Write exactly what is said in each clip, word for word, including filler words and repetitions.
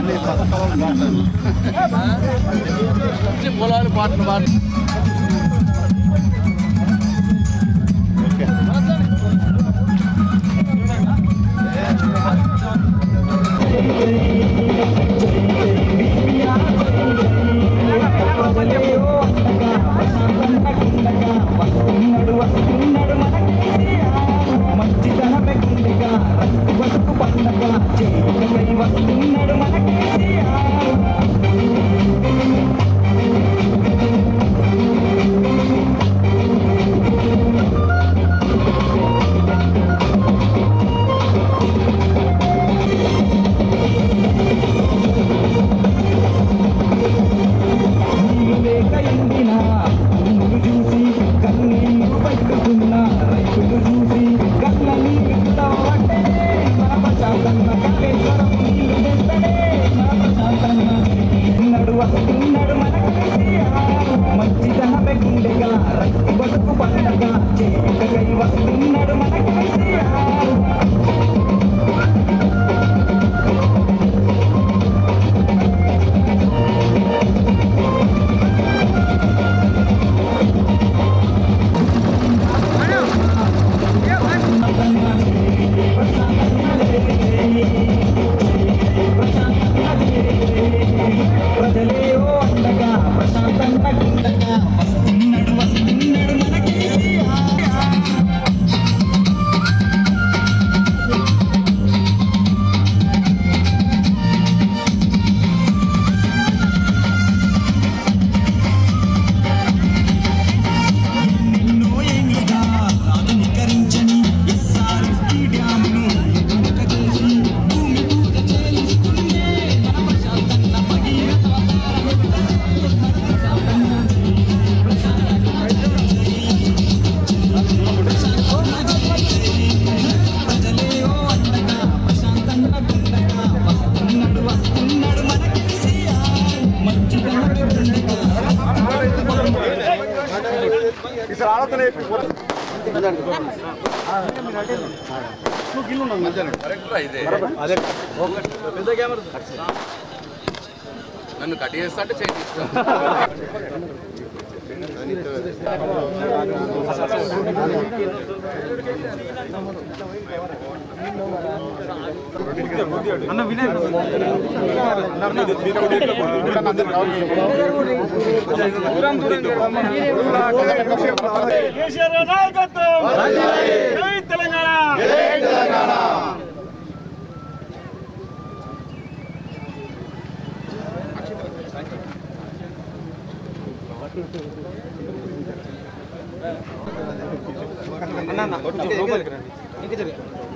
పొలాలు పాటలు పాట నన్ను కట్ చేస్తా అంటే చేయి అన్న వినయ్ కేసీఆర్ నాయకత్వం జై తెలంగాణ జై తెలంగాణ అన్న లోపలికి రండి ఇంకా జరి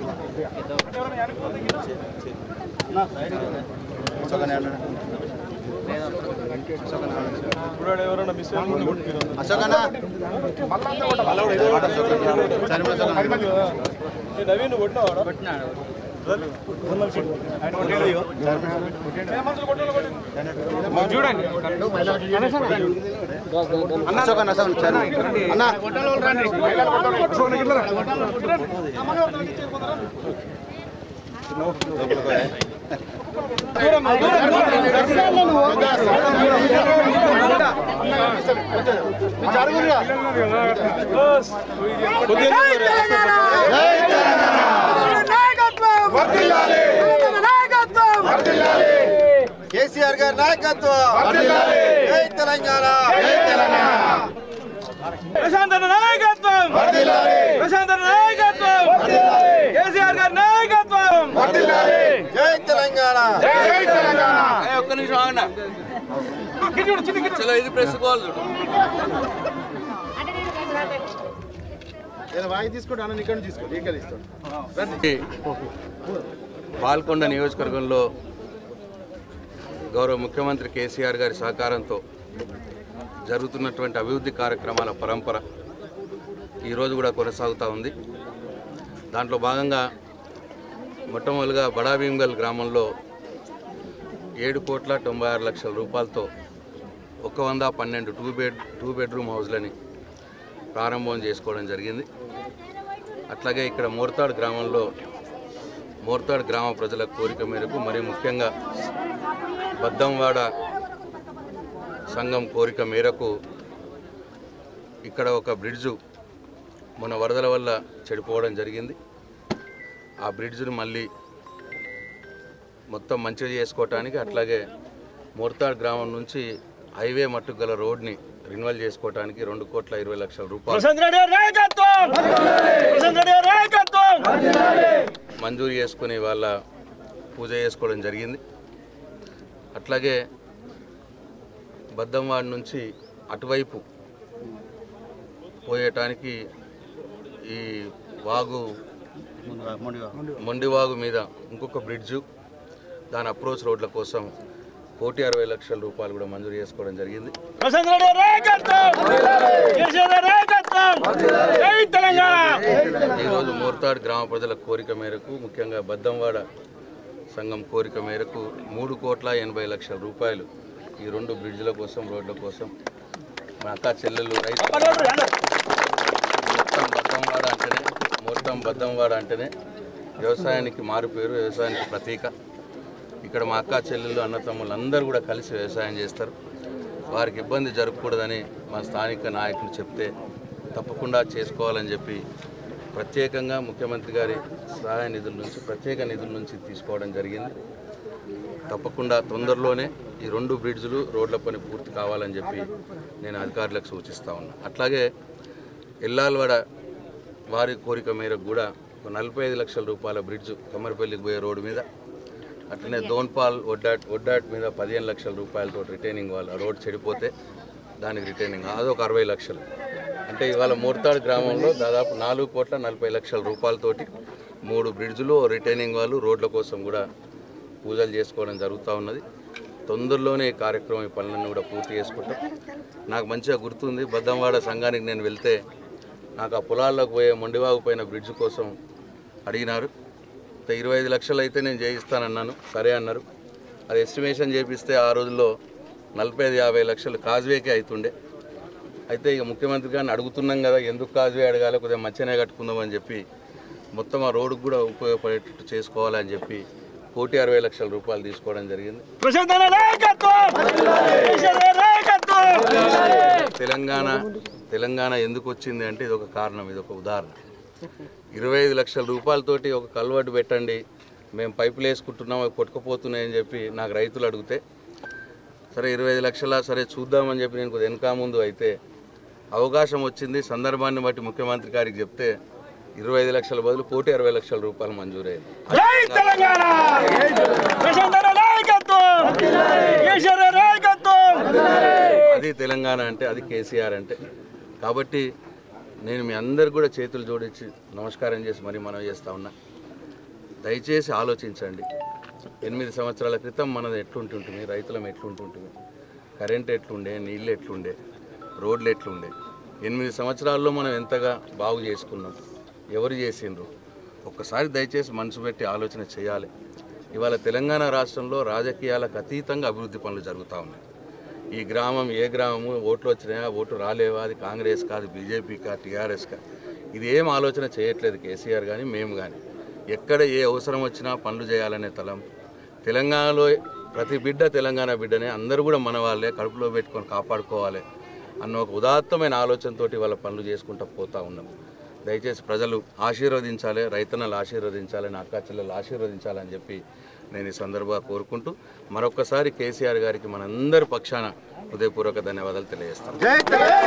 నవీన్ కొట్టినా చూడండి కేసీఆర్ గారి నాయకత్వం జై తెలంగాణ జై తెలంగాణ ప్రశాంత్ నాయకత్వం ప్రశాంత్ నాయకత్వం కేసీఆర్ గారి నాయకత్వం జై తెలంగాణ జై తెలంగాణ ఒక్క నిమిషం ఆగండి చలో ఇది ప్రెస్ కాల్ పాల్కొండ నియోజకవర్గంలో గౌరవ ముఖ్యమంత్రి కేసీఆర్ గారి సహకారంతో జరుగుతున్నటువంటి అభివృద్ధి కార్యక్రమాల పరంపర ఈరోజు కూడా కొనసాగుతూ ఉంది. దాంట్లో భాగంగా మొట్టమొదటిగా బడా భీమ్గల్ గ్రామంలో ఏడు కోట్ల తొంభై ఆరు లక్షల రూపాయలతో ఒక వంద పన్నెండు టూ బెడ్ టూ బెడ్రూమ్ హౌస్లని ప్రారంభం చేసుకోవడం జరిగింది. అట్లాగే ఇక్కడ మోర్తాడ్ గ్రామంలో మోర్తాడ్ గ్రామ ప్రజల కోరిక మేరకు మరి ముఖ్యంగా బద్దంవాడ సంఘం కోరిక మేరకు ఇక్కడ ఒక బ్రిడ్జు మన వరదల వల్ల చెడిపోవడం జరిగింది. ఆ బ్రిడ్జ్ను మళ్ళీ మొత్తం మంచిగా చేసుకోవటానికి, అట్లాగే మోర్తాడ్ గ్రామం నుంచి హైవే మట్టుకు గల రోడ్ని రిన్యువల్ చేసుకోవటానికి రెండు కోట్ల ఇరవై లక్షల రూపాయలు మంజూరు చేసుకుని వాళ్ళ పూజ చేసుకోవడం జరిగింది. అట్లాగే బద్దంవాడ నుంచి అటువైపు పోయటానికి ఈ వాగు మొండివాగు మీద ఇంకొక బ్రిడ్జు, దాని అప్రోచ్ రోడ్ల కోసం కోటి అరవై లక్షల రూపాయలు కూడా మంజూరు చేసుకోవడం జరిగింది. ఈరోజు మోర్తాడ్ గ్రామ ప్రజల కోరిక మేరకు, ముఖ్యంగా బద్దంవాడ సంఘం కోరిక మేరకు మూడు కోట్ల ఎనభై లక్షల రూపాయలు ఈ రెండు బ్రిడ్జ్ల కోసం, రోడ్ల కోసం మా అక్క చెల్లెళ్ళు రైతు మొత్తం బద్దంవాడ అంటేనే మొత్తం బద్దంవాడ అంటేనే వ్యవసాయానికి మారు పేరు, వ్యవసాయానికి ప్రతీక. ఇక్కడ మా అక్క చెల్లెళ్ళు అన్నతమ్ములు అందరూ కూడా కలిసి వ్యవసాయం చేస్తారు. వారికి ఇబ్బంది జరగకూడదని మా స్థానిక నాయకులు చెప్తే తప్పకుండా చేసుకోవాలని చెప్పి ప్రత్యేకంగా ముఖ్యమంత్రి గారి సహాయ నిధుల నుంచి, ప్రత్యేక నిధుల నుంచి తీసుకోవడం జరిగింది. తప్పకుండా తొందరలోనే ఈ రెండు బ్రిడ్జ్లు, రోడ్ల పని పూర్తి కావాలని చెప్పి నేను అధికారులకు సూచిస్తూ ఉన్నా. అట్లాగే ఎల్లాల్వాడ వారి కోరిక మేరకు కూడా ఒక నలభై ఐదు లక్షల రూపాయల బ్రిడ్జ్ కమ్మరిపల్లికి పోయే రోడ్డు మీద, అట్లనే దోన్పాల్ ఒడ్డాట్ ఒడ్డాట్ మీద పదిహేను లక్షల రూపాయలతో రిటైనింగ్ వాళ్ళు ఆ రోడ్ చెడిపోతే దానికి రిటైనింగ్ అదొక అరవై లక్షలు. అంటే ఇవాళ మోర్తాడ్ గ్రామంలో దాదాపు నాలుగు కోట్ల నలభై లక్షల రూపాయలతోటి మూడు బ్రిడ్జ్లు, రిటైనింగ్ వాళ్ళు, రోడ్ల కోసం కూడా పూజలు చేసుకోవడం జరుగుతూ ఉన్నది. తొందరలోనే ఈ కార్యక్రమం, ఈ పనులన్నీ కూడా పూర్తి చేసుకుంటాం. నాకు మంచిగా గుర్తుంది, బద్దంవాడ సంఘానికి నేను వెళ్తే నాకు ఆ పొలాల్లోకి పోయే మొండివాగు పైన బ్రిడ్జ్ కోసం అడిగినారు. ఇరవై ఐదు లక్షలు అయితే నేను చేయిస్తానన్నాను, సరే అన్నారు. అది ఎస్టిమేషన్ చేపిస్తే ఆ రోజుల్లో నలభై ఐదు యాభై లక్షలు కాజ్వేకే అవుతుండే. అయితే ఇక ముఖ్యమంత్రి గారిని అడుగుతున్నాం కదా, ఎందుకు కాజ్వే అడగాలి, కొద్దిగా మంచిగానే కట్టుకుందామని చెప్పి మొత్తం ఆ రోడ్డుకు కూడా ఉపయోగపడేటట్టు చేసుకోవాలని చెప్పి కోటి అరవై లక్షల రూపాయలు తీసుకోవడం జరిగింది. తెలంగాణ తెలంగాణ ఎందుకు వచ్చింది అంటే ఇది ఒక కారణం, ఇది ఒక ఉదాహరణ. ఇరవై ఐదు లక్షల రూపాయలతోటి ఒక కల్వర్ట్ పెట్టండి, మేము పైపులు వేసుకుంటున్నాం, అవి కొట్టుకుపోతున్నాయని చెప్పి నాకు రైతులు అడిగితే, సరే ఇరవై ఐదు లక్షల సరే చూద్దామని చెప్పి నేను కొద్దిగా వెనక ముందు అయితే అవకాశం వచ్చింది. సందర్భాన్ని బట్టి ముఖ్యమంత్రి గారికి చెప్తే ఇరవై ఐదు లక్షల బదులు కోటి అరవై లక్షల రూపాయలు మంజూరైంది. అది తెలంగాణ అంటే, అది కేసీఆర్ అంటే. కాబట్టి నేను మీ అందరు కూడా చేతులు జోడించి నమస్కారం చేసి మరి మనం చేస్తా ఉన్నా, దయచేసి ఆలోచించండి. ఎనిమిది సంవత్సరాల క్రితం మనది ఎట్లుంటుంటుంది, రైతులం ఎట్లుంటుంటుంది, కరెంట్ ఎట్లుండే, నీళ్ళు ఎట్లుండే, రోడ్లు ఎట్లుండే, ఎనిమిది సంవత్సరాల్లో మనం ఎంతగా బాగు చేసుకున్నాం, ఎవరు చేసిండ్రు, ఒక్కసారి దయచేసి మనసు పెట్టి ఆలోచన చేయాలి. ఇవాళ తెలంగాణ రాష్ట్రంలో రాజకీయాలకు అతీతంగా అభివృద్ధి పనులు జరుగుతూ ఉన్నాయి. ఈ గ్రామం ఏ గ్రామము, ఓట్లు వచ్చినాయా, ఓటు రాలేవా, అది కాంగ్రెస్ కాదు, బీజేపీకా, టీఆర్ఎస్కా, ఇది ఏం ఆలోచన చేయట్లేదు కేసీఆర్ కానీ మేము కానీ. ఎక్కడ ఏ అవసరం వచ్చినా పనులు చేయాలనే తలం. తెలంగాణలో ప్రతి బిడ్డ తెలంగాణ బిడ్డనే, అందరూ కూడా మన వాళ్ళే, కడుపులో పెట్టుకొని కాపాడుకోవాలి అన్న ఒక ఉదాత్తమైన ఆలోచనతోటి వాళ్ళ పనులు చేసుకుంటూ పోతూ ఉన్నాం. దయచేసి ప్రజలు ఆశీర్వదించాలి, రైతన్నలు ఆశీర్వదించాలి, నా అక్క చెల్లెలు ఆశీర్వదించాలని చెప్పి నేను ఈ సందర్భంగా కోరుకుంటూ మరొకసారి కేసీఆర్ గారికి మనందరి పక్షాన హృదయపూర్వక ధన్యవాదాలు తెలియజేస్తాను.